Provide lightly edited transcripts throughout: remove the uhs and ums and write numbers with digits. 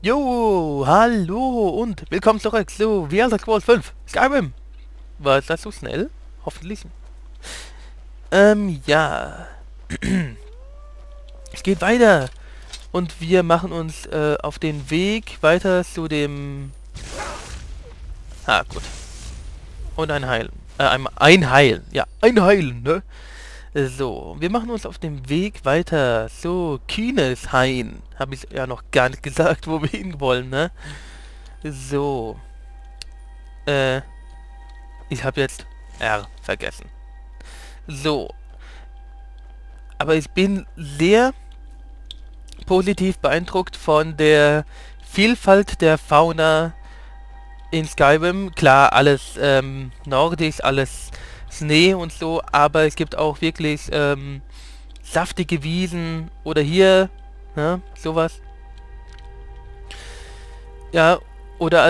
Jo, hallo und willkommen zurück zu The Elder Scrolls 5 Skyrim. War das so schnell? Hoffentlich. Ja. Es geht weiter. Und wir machen uns auf den Weg weiter zu dem... Ah, gut. Und ein Heilen. Ein Heilen. Ja, ein Heilen, ne? So, wir machen uns auf dem Weg weiter zu Kineshain. Habe ich ja noch gar nicht gesagt, wo wir hin wollen, ne? So. Ich habe jetzt R vergessen. So. Aber ich bin sehr positiv beeindruckt von der Vielfalt der Fauna in Skyrim. Klar, alles nordisch, alles Schnee und so, aber es gibt auch wirklich saftige Wiesen oder hier, ne, sowas. Ja, oder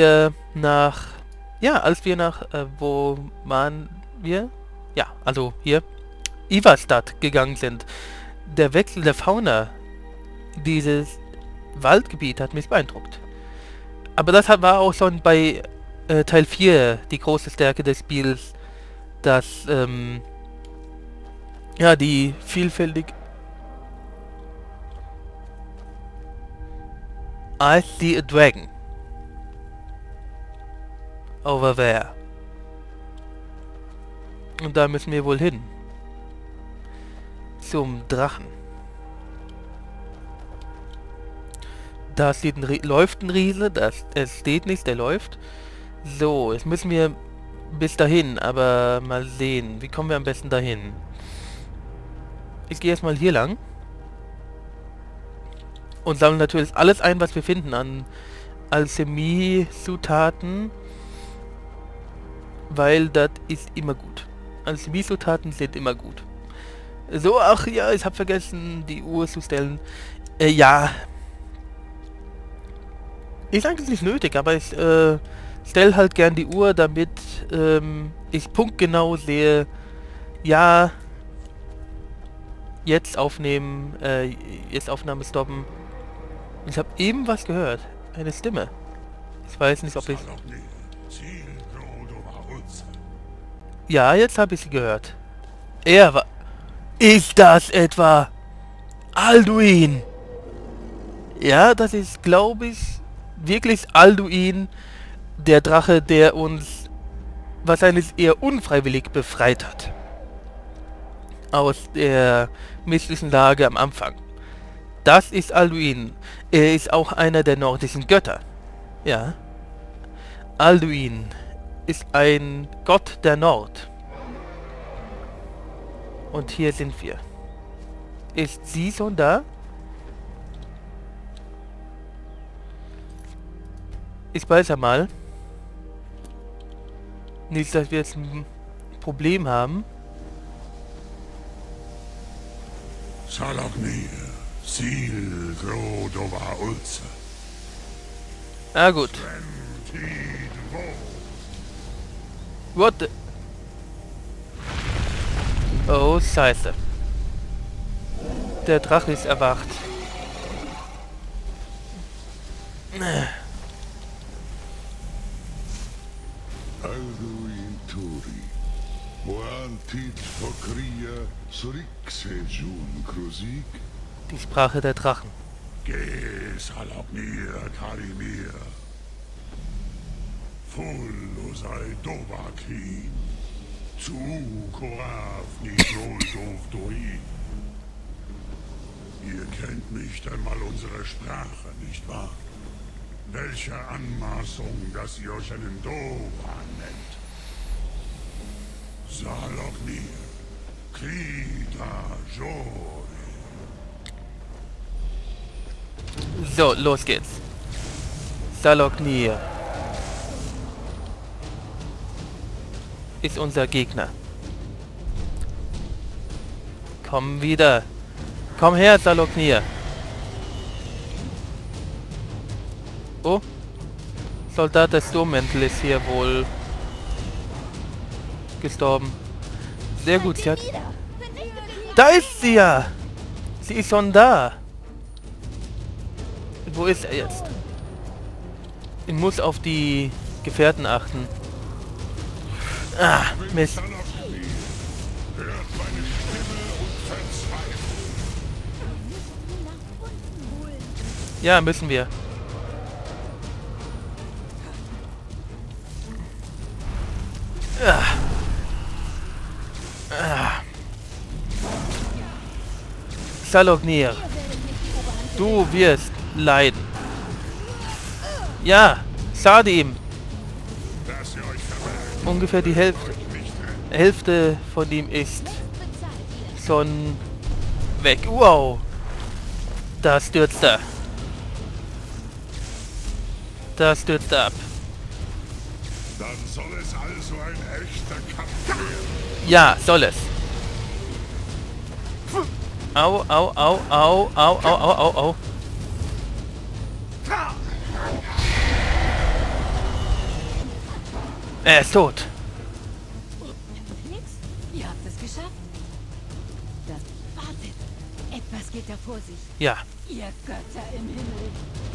als wir nach, wo waren wir? Ja, also hier, Ivarstadt gegangen sind. Der Wechsel der Fauna, dieses Waldgebiet hat mich beeindruckt. Aber das war auch schon bei Teil 4 die große Stärke des Spiels, dass, ja, die vielfältig... I see a dragon. Over there. Und da müssen wir wohl hin. Zum Drachen. Da steht läuft ein Riese, es steht nicht, der läuft. So, jetzt müssen wir bis dahin, aber mal sehen. Wie kommen wir am besten dahin? Ich gehe erstmal hier lang. Und sammle natürlich alles ein, was wir finden an Alchemie-Zutaten. Weil das ist immer gut. Alchemie-Zutaten sind immer gut. So, ach ja, ich habe vergessen, die Uhr zu stellen. Ja. Ist eigentlich nicht nötig, aber ich stelle halt gern die Uhr, damit ich punktgenau sehe, ja, jetzt aufnehmen, jetzt Aufnahme stoppen. Ich habe eben was gehört. Eine Stimme. Ich weiß nicht, ob ich... Ja, jetzt habe ich sie gehört. Er war... Ist das etwa Alduin? Ja, das ist, glaube ich, wirklich Alduin, der Drache, der uns wahrscheinlich eher unfreiwillig befreit hat. Aus der mystischen Lage am Anfang. Das ist Alduin. Er ist auch einer der nordischen Götter. Ja. Alduin ist ein Gott der Nord. Und hier sind wir. Ist sie schon da? Ich weiß ja mal. Nicht, dass wir jetzt ein Problem haben. Salaknir, Sil, Grodova, Ulze. Na gut. What the... Oh, scheiße. Der Drache ist erwacht. Alduin Turi. Moantit Fokria, Surixejun Krusik. Die Sprache der Drachen. Ge Salaknir, Karimir. Fulosai Dovakin. Zu Korav Nidroldov Doi. Ihr kennt nicht einmal unsere Sprache, nicht wahr? Welche Anmaßung, dass ihr euch einen Dova nennt. Salaknir, Krida, Joy. So, los geht's. Salaknir ist unser Gegner. Komm wieder. Komm her, Salaknir. Oh. Soldat des Sturmmäntel ist hier wohl gestorben. Sehr gut, sie hat... Da ist sie ja! Sie ist schon da! Wo ist er jetzt? Ich muss auf die Gefährten achten. Ah, Mist. Hört meine Stimme und verzweifelt. Ja, müssen wir. Salognir, du wirst leiden. Ja, schade ihm. Dass ihr euch verbergt, Ungefähr die Hälfte. nicht rennen. Hälfte von ihm ist schon weg. Wow. Da stürzt er. Da stürzt er ab. Dann soll es also ein echter Kampf werden. Ja, soll es. Au, au, au, au, au, au, au, au, au. Er ist tot. Nix? Ihr habt es geschafft? Das wartet. Etwas geht da vor sich. Ja. Ihr Götter im Himmel.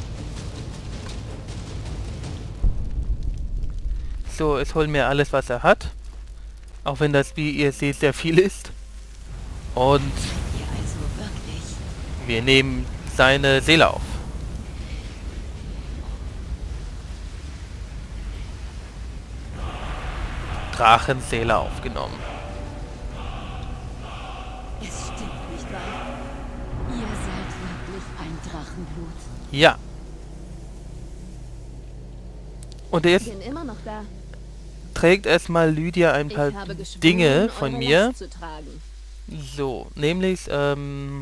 So, es holen wir alles, was er hat. Auch wenn das, wie ihr seht, sehr viel ist. Und Ihr also wirklich? wir nehmen seine Seele auf. Drachenseele aufgenommen. Es stimmt nicht wahr? Ihr seid wirklich ein Drachenblut. Ja. Und jetzt Bin immer noch da. trägt erstmal Lydia ein Ich paar habe geschworen, Dinge von eure mir. Last zu tragen. So, nämlich, was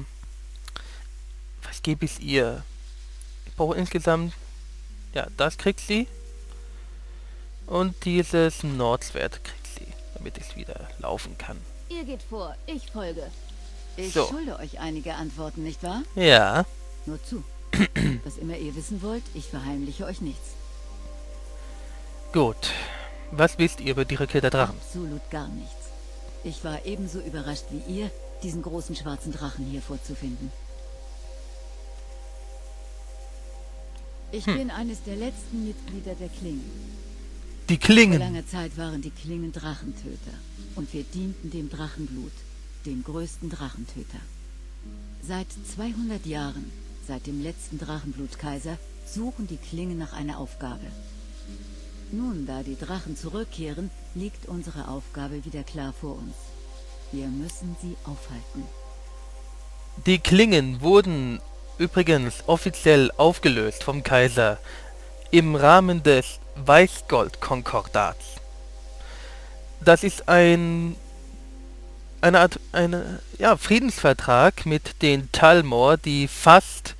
gebe ich ihr? Ich brauche insgesamt, ja, das kriegt sie. Und dieses Nordschwert kriegt sie, damit ich wieder laufen kann. Ihr geht vor, ich folge. Ich So. schulde euch einige Antworten, nicht wahr? Ja, Nur zu. Was immer ihr wissen wollt, ich verheimliche euch nichts. gut. Was wisst ihr über die Rückkehr der Drachen? Absolut gar nichts. Ich war ebenso überrascht wie ihr, diesen großen schwarzen Drachen hier vorzufinden. Ich bin eines der letzten Mitglieder der Klingen. Die Vor Klingen. langer Zeit waren die Klingen Drachentöter und wir dienten dem Drachenblut, dem größten Drachentöter. Seit 200 Jahren, seit dem letzten Drachenblutkaiser, suchen die Klingen nach einer Aufgabe. Nun, da die Drachen zurückkehren, liegt unsere Aufgabe wieder klar vor uns. Wir müssen sie aufhalten. Die Klingen wurden übrigens offiziell aufgelöst vom Kaiser im Rahmen des Weißgold-Konkordats. Das ist eine Art Friedensvertrag mit den Talmor, die fast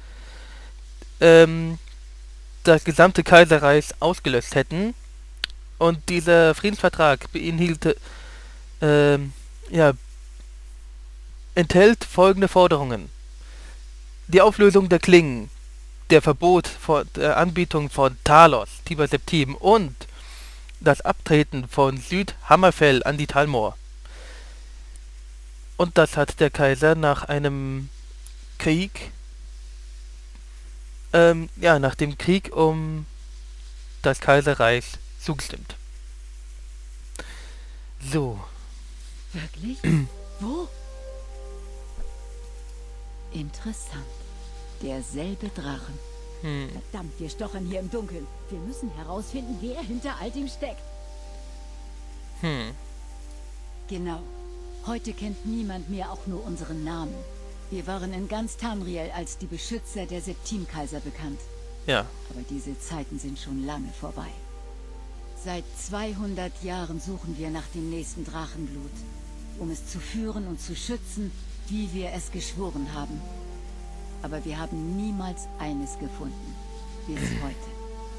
das gesamte Kaiserreich ausgelöscht hätten. Und dieser Friedensvertrag enthält folgende Forderungen: Die Auflösung der Klingen, der Verbot der Anbietung von Talos, Tiber Septim und das Abtreten von Südhammerfell an die Talmor. Und das hat der Kaiser nach einem Krieg, nach dem Krieg um das Kaiserreich zugestimmt. So, Wirklich? Wo? Interessant. Derselbe Drachen. Verdammt, wir stochern hier im Dunkeln. Wir müssen herausfinden, wer hinter all dem steckt. Genau. Heute kennt niemand mehr auch nur unseren Namen. Wir waren in ganz Tamriel als die Beschützer der Septimkaiser bekannt. ja. Aber diese Zeiten sind schon lange vorbei. Seit 200 Jahren suchen wir nach dem nächsten Drachenblut, um es zu führen und zu schützen, wie wir es geschworen haben. Aber wir haben niemals eines gefunden. Bis heute.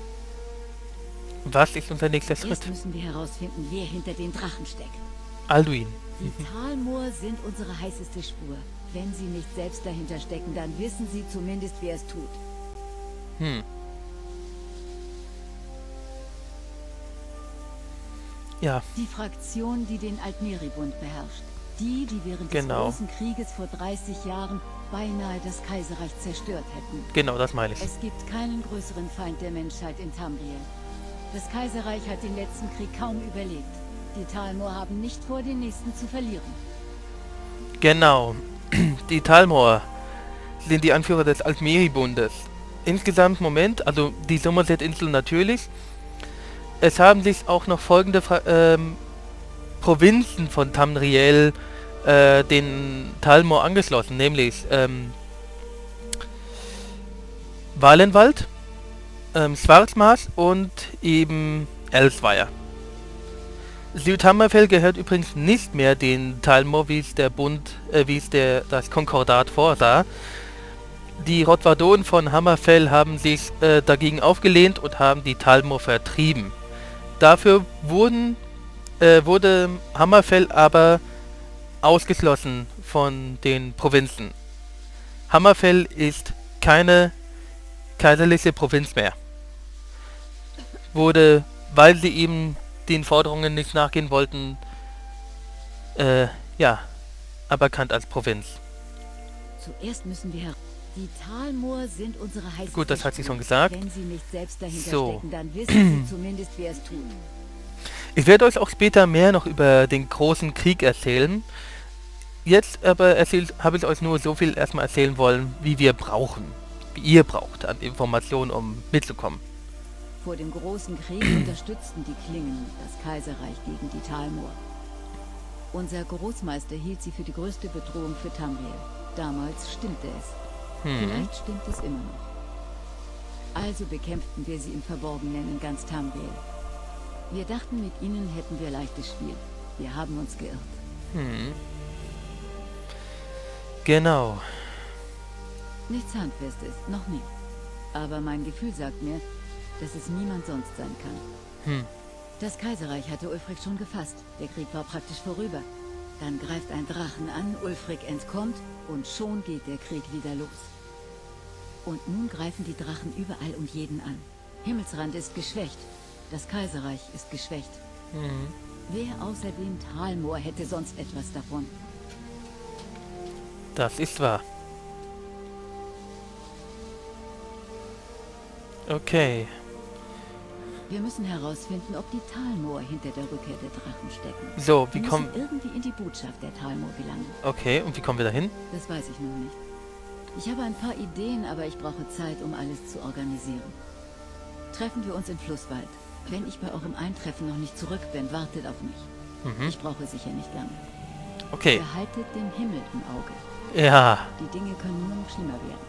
Was ist unser nächster Erst Schritt? müssen wir herausfinden, wer hinter den Drachen steckt. Alduin. Die Talmor sind unsere heißeste Spur. Wenn sie nicht selbst dahinter stecken, dann wissen sie zumindest, wer es tut. Ja, Die Fraktion, die den Altmeri-Bund beherrscht. Die während des großen Krieges vor 30 Jahren beinahe das Kaiserreich zerstört hätten. Genau, das meine ich. Es gibt keinen größeren Feind der Menschheit in Tamriel. Das Kaiserreich hat den letzten Krieg kaum überlebt. Die Talmor haben nicht vor, den nächsten zu verlieren. Genau. Die Talmor sind die Anführer des Altmeri-Bundes. Insgesamt, Moment, also die Somerset-Insel natürlich. Es haben sich auch noch folgende Provinzen von Tamriel den Talmor angeschlossen, nämlich Valenwald, Schwarzmarsch und eben Elsweier. Südhammerfell gehört übrigens nicht mehr den Talmor, wie es der Bund, das Konkordat vorsah. Die Rotvardonen von Hammerfell haben sich dagegen aufgelehnt und haben die Talmor vertrieben. Dafür wurde Hammerfell aber ausgeschlossen von den Provinzen. Hammerfell ist keine kaiserliche Provinz mehr. Wurde, weil sie eben den Forderungen nicht nachgehen wollten, ja, aberkannt als Provinz. Zuerst müssen wir die Talmor sind unsere heißen. Gut, das hat sie schon gesagt. Wenn sie nicht selbst dahinter stecken, dann wissen sie zumindest, wer es tut. Ich werde euch auch später mehr noch über den großen Krieg erzählen. Jetzt aber habe ich euch nur so viel erstmal erzählen wollen, wie ihr braucht an Informationen, um mitzukommen. Vor dem großen Krieg unterstützten die Klingen das Kaiserreich gegen die Talmor. Unser Großmeister hielt sie für die größte Bedrohung für Tamriel. Damals stimmte es. Vielleicht stimmt es immer noch. Also bekämpften wir sie im Verborgenen in ganz Tamriel. Wir dachten, mit ihnen hätten wir leichtes Spiel. Wir haben uns geirrt. Genau. Nichts Handfestes, noch nicht. Aber mein Gefühl sagt mir, dass es niemand sonst sein kann. Das Kaiserreich hatte Ulfric schon gefasst. Der Krieg war praktisch vorüber. Dann greift ein Drachen an, Ulfric entkommt und schon geht der Krieg wieder los. Und nun greifen die Drachen überall und jeden an. Himmelsrand ist geschwächt. Das Kaiserreich ist geschwächt. Wer außer dem Talmor hätte sonst etwas davon? Das ist wahr. Okay. Wir müssen herausfinden, ob die Talmor hinter der Rückkehr der Drachen stecken. So, wie wir kommen... müssen irgendwie in die Botschaft der Talmor gelangen. Okay, und wie kommen wir dahin? Das weiß ich noch nicht. Ich habe ein paar Ideen, aber ich brauche Zeit, um alles zu organisieren. Treffen wir uns in Flusswald. Wenn ich bei eurem Eintreffen noch nicht zurück bin, wartet auf mich. Ich brauche sicher nicht lange. Okay. Behaltet den Himmel im Auge. Ja. Die Dinge können nur noch schlimmer werden.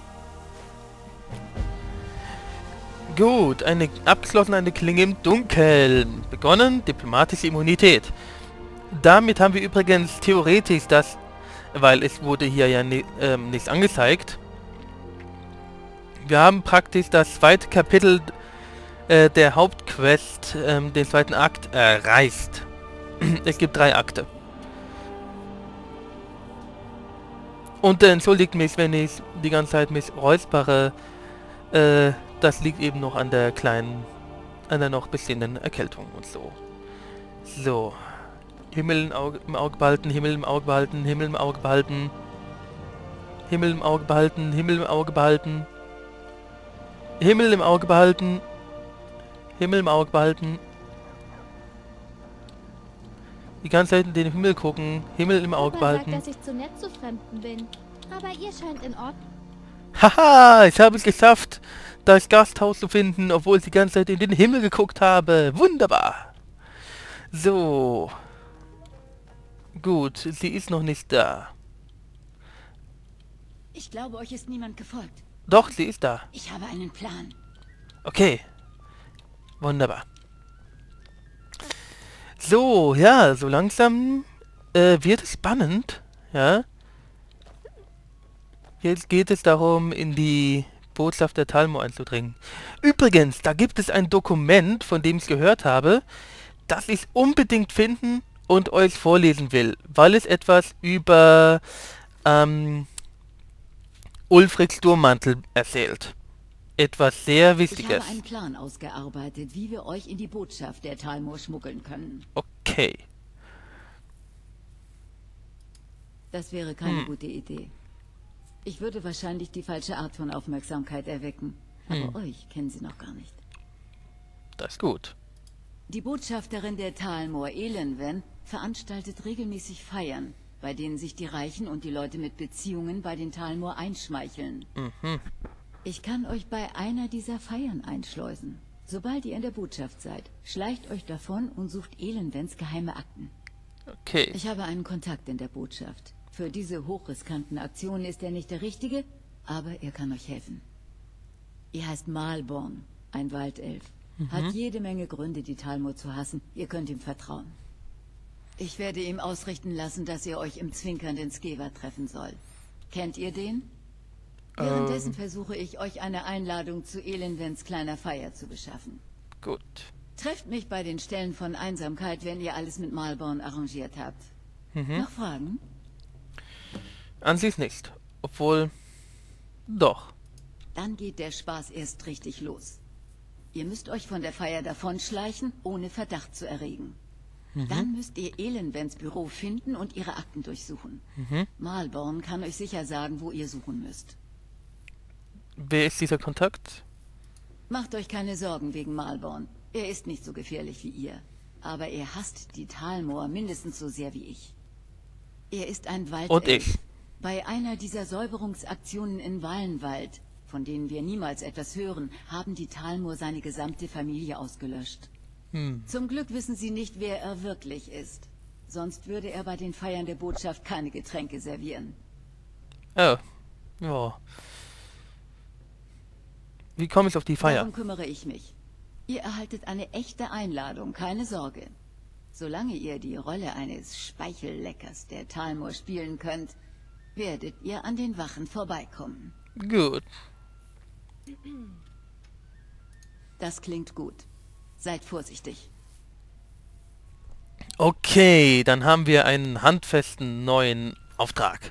Gut, eine Klinge im Dunkeln. Begonnen, diplomatische Immunität. Damit haben wir übrigens theoretisch das, weil es wurde hier ja nicht angezeigt. Wir haben praktisch das zweite Kapitel der Hauptquest, den zweiten Akt, erreicht. Es gibt 3 Akte. Und entschuldigt mich, wenn ich die ganze Zeit mich räuspere. Das liegt eben noch an der noch bestehenden Erkältung und so. So. Himmel im Auge behalten, Himmel im Auge behalten, Himmel im Auge behalten. Himmel im Auge behalten, Himmel im Auge behalten. Himmel im Auge behalten. Himmel im Auge behalten. Die ganze Zeit in den Himmel gucken. Himmel im Auge behalten. Sagt, dass ich zu nett zu Fremden bin. Aber ihr scheint in Ordnung. Haha, ich habe es geschafft, das Gasthaus zu finden, obwohl ich die ganze Zeit in den Himmel geguckt habe. Wunderbar. So. Gut, sie ist noch nicht da. Ich glaube, euch ist niemand gefolgt. Doch, sie ist da. Ich habe einen Plan. Okay. Wunderbar. So, ja, so langsam wird es spannend. Ja. Jetzt geht es darum, in die Botschaft der Talmor einzudringen. Übrigens, da gibt es ein Dokument, von dem ich gehört habe, das ich unbedingt finden und euch vorlesen will, weil es etwas über Ulfrics Sturmmantel erzählt. Etwas sehr Wichtiges. Ich habe einen Plan ausgearbeitet, wie wir euch in die Botschaft der Talmor schmuggeln können. Okay. Das wäre keine gute Idee. Ich würde wahrscheinlich die falsche Art von Aufmerksamkeit erwecken. Aber euch kennen sie noch gar nicht. Das ist gut. Die Botschafterin der Talmor, Elenwen, veranstaltet regelmäßig Feiern, bei denen sich die Reichen und die Leute mit Beziehungen bei den Talmor einschmeicheln. Ich kann euch bei einer dieser Feiern einschleusen. Sobald ihr in der Botschaft seid, schleicht euch davon und sucht Elenwens geheime Akten. Okay. Ich habe einen Kontakt in der Botschaft. Für diese hochriskanten Aktionen ist er nicht der Richtige, aber er kann euch helfen. Er heißt Malborn, ein Waldelf. Hat jede Menge Gründe, die Talmor zu hassen. Ihr könnt ihm vertrauen. Ich werde ihm ausrichten lassen, dass ihr euch im zwinkernden Skeva treffen soll. Kennt ihr den? Währenddessen versuche ich, euch eine Einladung zu Elenwens kleiner Feier zu beschaffen. Gut. Trefft mich bei den Stellen von Einsamkeit, wenn ihr alles mit Malborn arrangiert habt. Noch Fragen? An sich nicht. Obwohl... Doch. Dann geht der Spaß erst richtig los. Ihr müsst euch von der Feier davonschleichen, ohne Verdacht zu erregen. Dann müsst ihr Elenwens Büro finden und ihre Akten durchsuchen. Malborn kann euch sicher sagen, wo ihr suchen müsst. Wer ist dieser Kontakt? Macht euch keine Sorgen wegen Malborn. Er ist nicht so gefährlich wie ihr. Aber er hasst die Talmor mindestens so sehr wie ich. Er ist ein Waldelf. Und ich. Bei einer dieser Säuberungsaktionen in Wallenwald, von denen wir niemals etwas hören, haben die Talmor seine gesamte Familie ausgelöscht. Zum Glück wissen sie nicht, wer er wirklich ist. Sonst würde er bei den Feiern der Botschaft keine Getränke servieren. Oh. Ja. Wie komme ich auf die Feier? Darum kümmere ich mich. Ihr erhaltet eine echte Einladung, keine Sorge. Solange ihr die Rolle eines Speichelleckers der Talmor spielen könnt, werdet ihr an den Wachen vorbeikommen. Gut. Das klingt gut. Seid vorsichtig. Okay, dann haben wir einen handfesten neuen Auftrag.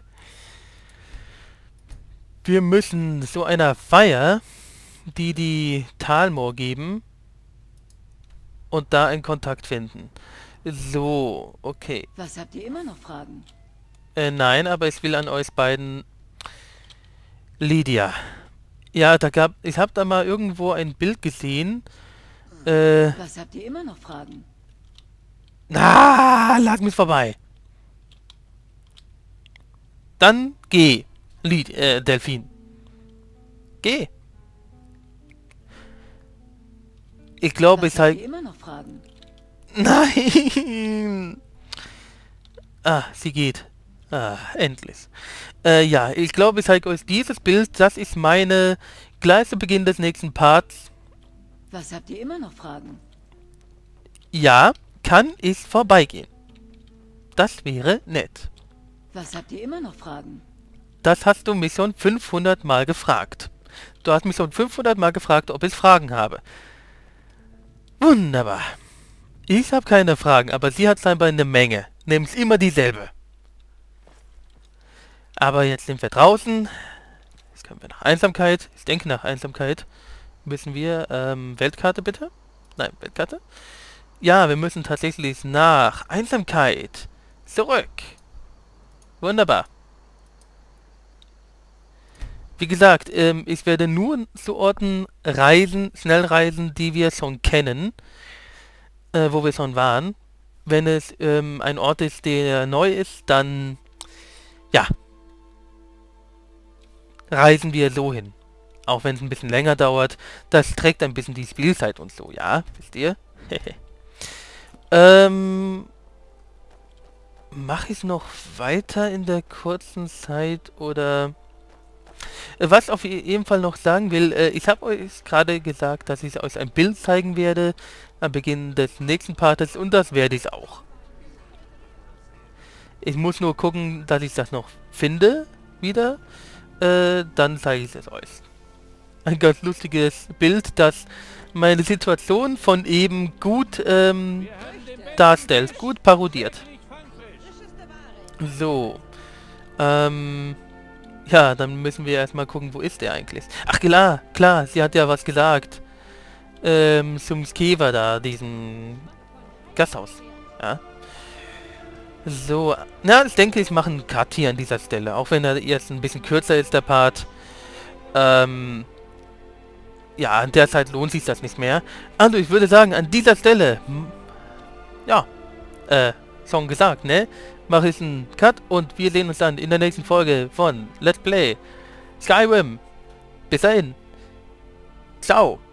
Wir müssen so einer Feier, die Talmor geben, und da einen Kontakt finden. So, okay. Was, habt ihr immer noch Fragen? Nein, aber ich will an euch beiden... Lydia. Ja, ich habe da mal irgendwo ein Bild gesehen. Was, habt ihr immer noch Fragen? Lass mich vorbei. Dann geh, Delfin. Geh. Ich glaube, Was, habt ihr immer noch Fragen? Nein. Sie geht. Endlich. Ja, ich glaube, ich zeige euch dieses Bild. Das ist meine gleich zu Beginn des nächsten Parts. Was, habt ihr immer noch Fragen? Ja, kann ich vorbeigehen. Das wäre nett. Was, habt ihr immer noch Fragen? Das hast du mich schon 500 Mal gefragt. Du hast mich schon 500 Mal gefragt, ob ich Fragen habe. Wunderbar. Ich habe keine Fragen, aber sie hat scheinbar eine Menge. Nämlich immer dieselbe. Aber jetzt sind wir draußen. Jetzt können wir nach Einsamkeit. Ich denke, nach Einsamkeit müssen wir... Weltkarte bitte? Nein, Weltkarte. Ja, wir müssen tatsächlich nach Einsamkeit zurück. Wunderbar. Wie gesagt, ich werde nur zu Orten reisen, schnell reisen, die wir schon kennen. Wo wir schon waren. Wenn es ein Ort ist, der neu ist, dann... Ja. Reisen wir so hin. Auch wenn es ein bisschen länger dauert. Das trägt ein bisschen die Spielzeit und so, ja? Wisst ihr? Mache ich noch weiter in der kurzen Zeit oder... Was auf jeden Fall noch sagen will, ich habe euch gerade gesagt, dass ich euch ein Bild zeigen werde am Beginn des nächsten Partes und das werde ich auch. Ich muss nur gucken, dass ich das noch finde, wieder. Dann zeige ich es euch. Ein ganz lustiges Bild, das meine Situation von eben gut darstellt, gut parodiert. So. Ja, dann müssen wir erstmal gucken, wo ist der eigentlich? Ach klar, sie hat ja was gesagt. Zum Skeva da, diesem Gasthaus. Ja. So, na, ich denke, ich mache einen Cut hier an dieser Stelle. Auch wenn er jetzt ein bisschen kürzer ist, der Part. Ja, in der Zeit lohnt sich das nicht mehr. Also, ich würde sagen, an dieser Stelle, ja, schon gesagt, ne? Mache ich einen Cut und wir sehen uns dann in der nächsten Folge von Let's Play Skyrim. Bis dahin. Ciao.